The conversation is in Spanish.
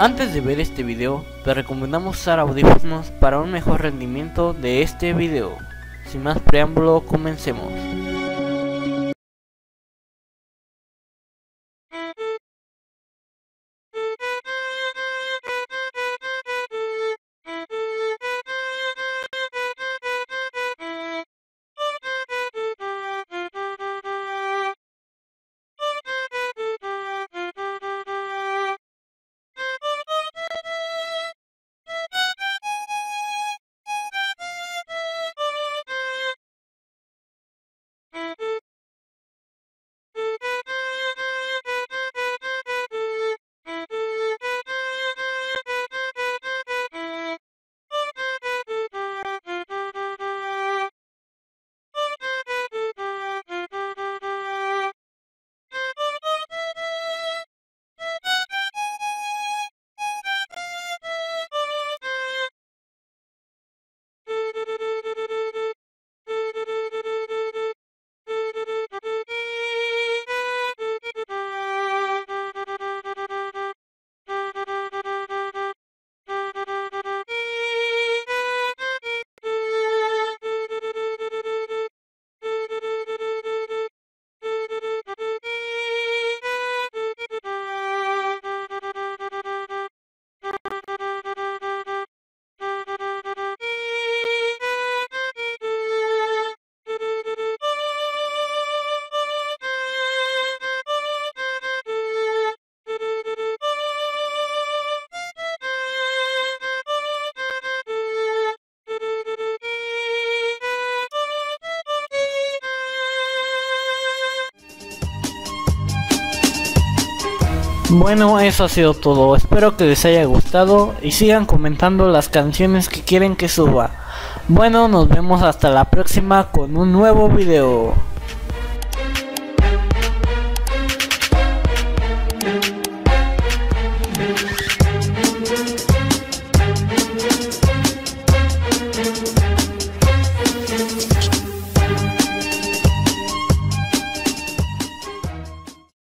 Antes de ver este video, te recomendamos usar audífonos para un mejor rendimiento de este video. Sin más preámbulo, comencemos. Bueno, eso ha sido todo, espero que les haya gustado y sigan comentando las canciones que quieren que suba. Bueno, nos vemos hasta la próxima con un nuevo video.